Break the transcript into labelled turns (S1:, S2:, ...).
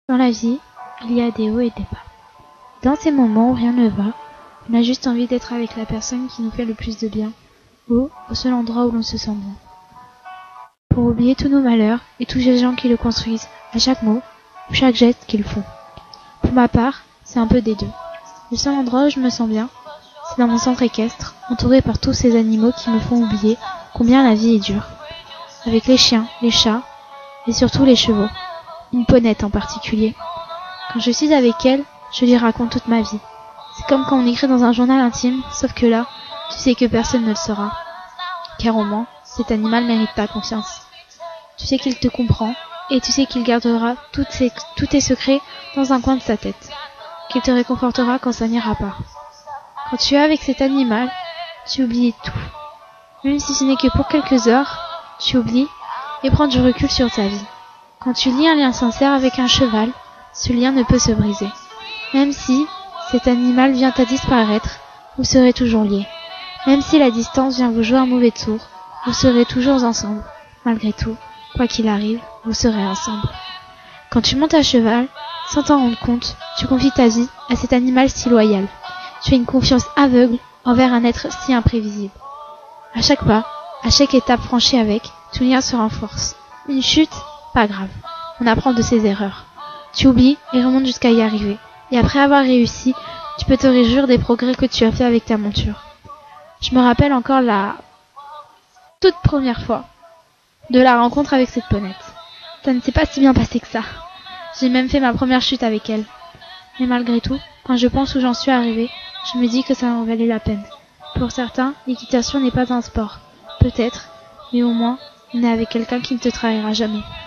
S1: Dans la vie, il y a des hauts et des bas. Dans ces moments où rien ne va, on a juste envie d'être avec la personne qui nous fait le plus de bien, ou au seul endroit où l'on se sent bien. Pour oublier tous nos malheurs et tous les gens qui le construisent, à chaque mot ou chaque geste qu'ils font. Pour ma part, c'est un peu des deux. Le seul endroit où je me sens bien, c'est dans mon centre équestre, entouré par tous ces animaux qui me font oublier combien la vie est dure. Avec les chiens, les chats et surtout les chevaux. Une ponette en particulier. Quand je suis avec elle, je lui raconte toute ma vie. C'est comme quand on écrit dans un journal intime, sauf que là, tu sais que personne ne le saura. Car au moins, cet animal mérite ta confiance. Tu sais qu'il te comprend, et tu sais qu'il gardera tous tes secrets dans un coin de sa tête. Qu'il te réconfortera quand ça n'ira pas. Quand tu es avec cet animal, tu oublies tout. Même si ce n'est que pour quelques heures, tu oublies et prends du recul sur ta vie. Quand tu lies un lien sincère avec un cheval, ce lien ne peut se briser. Même si cet animal vient à disparaître, vous serez toujours liés. Même si la distance vient vous jouer un mauvais tour, vous serez toujours ensemble. Malgré tout, quoi qu'il arrive, vous serez ensemble. Quand tu montes à cheval, sans t'en rendre compte, tu confies ta vie à cet animal si loyal. Tu as une confiance aveugle envers un être si imprévisible. À chaque pas, à chaque étape franchie avec, tout lien se renforce. Une chute, pas grave. On apprend de ses erreurs. Tu oublies et remontes jusqu'à y arriver. Et après avoir réussi, tu peux te réjouir des progrès que tu as fait avec ta monture. Je me rappelle encore la toute première fois de la rencontre avec cette ponette. Ça ne s'est pas si bien passé que ça. J'ai même fait ma première chute avec elle. Mais malgré tout, quand je pense où j'en suis arrivée, je me dis que ça en valait la peine. Pour certains, l'équitation n'est pas un sport. Peut-être, mais au moins, on est avec quelqu'un qui ne te trahira jamais.